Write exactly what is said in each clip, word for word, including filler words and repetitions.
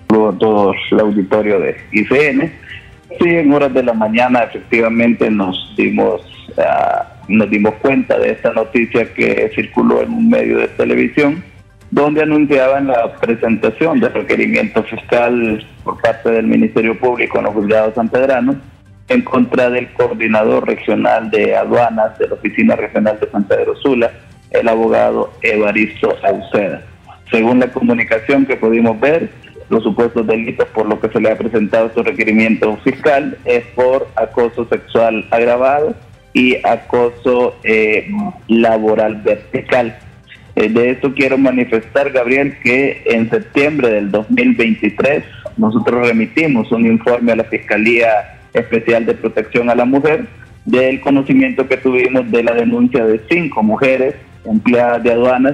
todo el auditorio de I C N. Sí, en horas de la mañana efectivamente nos dimos uh, nos dimos cuenta de esta noticia que circuló en un medio de televisión, donde anunciaban la presentación del requerimiento fiscal por parte del Ministerio Público en los juzgados sanpedranos en contra del coordinador regional de aduanas de la Oficina Regional de San Pedro Sula, el abogado Evaristo Sauceda. Según la comunicación que pudimos ver, los supuestos delitos por los que se le ha presentado su requerimiento fiscal es por acoso sexual agravado y acoso eh, laboral vertical. Eh, de esto quiero manifestar, Gabriel, que en septiembre del dos mil veintitrés nosotros remitimos un informe a la Fiscalía Especial de Protección a la Mujer del conocimiento que tuvimos de la denuncia de cinco mujeres empleadas de aduanas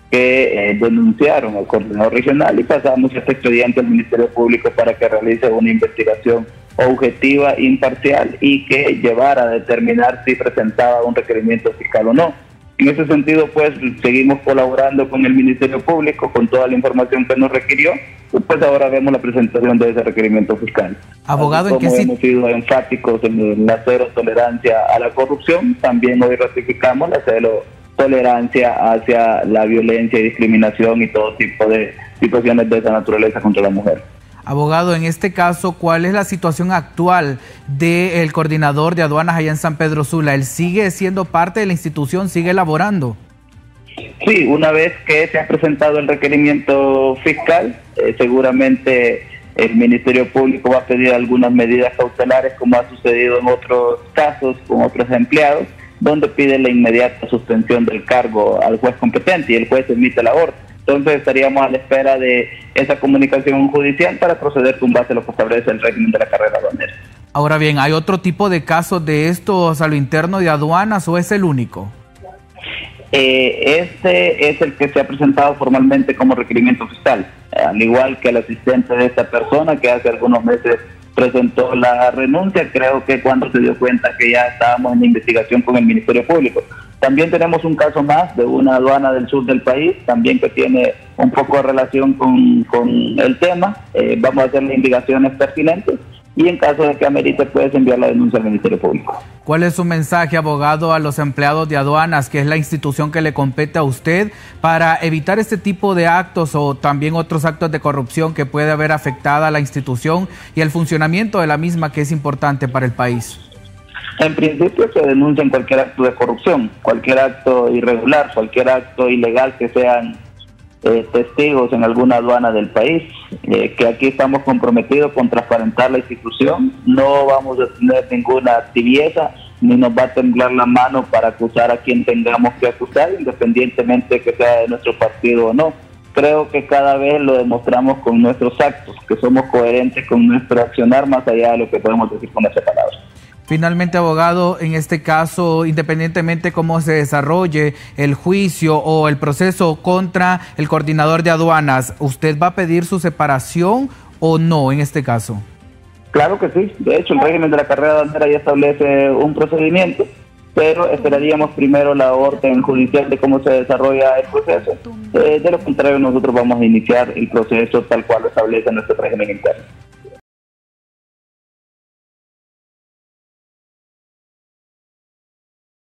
que eh, denunciaron al coordinador regional, y pasamos este expediente al Ministerio Público para que realice una investigación objetiva, imparcial y que llevara a determinar si presentaba un requerimiento fiscal o no. En ese sentido, pues, seguimos colaborando con el Ministerio Público, con toda la información que nos requirió, y pues ahora vemos la presentación de ese requerimiento fiscal. Abogado, ¿en qué Como hemos sido enfáticos en la cero tolerancia a la corrupción, también hoy ratificamos la cero tolerancia hacia la violencia y discriminación y todo tipo de situaciones de esa naturaleza contra la mujer. Abogado, en este caso, ¿cuál es la situación actual del coordinador de aduanas allá en San Pedro Sula? ¿Él sigue siendo parte de la institución, sigue elaborando? Sí, una vez que se ha presentado el requerimiento fiscal, eh, seguramente el Ministerio Público va a pedir algunas medidas cautelares, como ha sucedido en otros casos con otros empleados, donde pide la inmediata suspensión del cargo al juez competente y el juez emite la orden. Entonces estaríamos a la espera de esa comunicación judicial para proceder con base a lo que establece el régimen de la carrera aduanera. Ahora bien, ¿hay otro tipo de casos de estos a lo interno de aduanas o es el único? Eh, este es el que se ha presentado formalmente como requerimiento fiscal, eh, al igual que el asistente de esta persona que hace algunos meses presentó la renuncia, creo que cuando se dio cuenta que ya estábamos en investigación con el Ministerio Público. También tenemos un caso más de una aduana del sur del país, también que tiene un poco de relación con, con el tema. Eh, vamos a hacer las investigaciones pertinentes y en caso de que amerite puedes enviar la denuncia al Ministerio Público. ¿Cuál es su mensaje, abogado, a los empleados de aduanas, que es la institución que le compete a usted, para evitar este tipo de actos o también otros actos de corrupción que puede haber afectada a la institución y el funcionamiento de la misma, que es importante para el país? En principio se denuncia cualquier acto de corrupción, cualquier acto irregular, cualquier acto ilegal que sean eh, testigos en alguna aduana del país, eh, que aquí estamos comprometidos con transparentar la institución. No vamos a tener ninguna tibieza, ni nos va a temblar la mano para acusar a quien tengamos que acusar, independientemente de que sea de nuestro partido o no. Creo que cada vez lo demostramos con nuestros actos, que somos coherentes con nuestro accionar más allá de lo que podemos decir con esa palabra. Finalmente, abogado, en este caso, independientemente cómo se desarrolle el juicio o el proceso contra el coordinador de aduanas, ¿usted va a pedir su separación o no en este caso? Claro que sí. De hecho, el régimen de la carrera aduanera ya establece un procedimiento, pero esperaríamos primero la orden judicial de cómo se desarrolla el proceso. Eh, de lo contrario, nosotros vamos a iniciar el proceso tal cual lo establece nuestro régimen interno.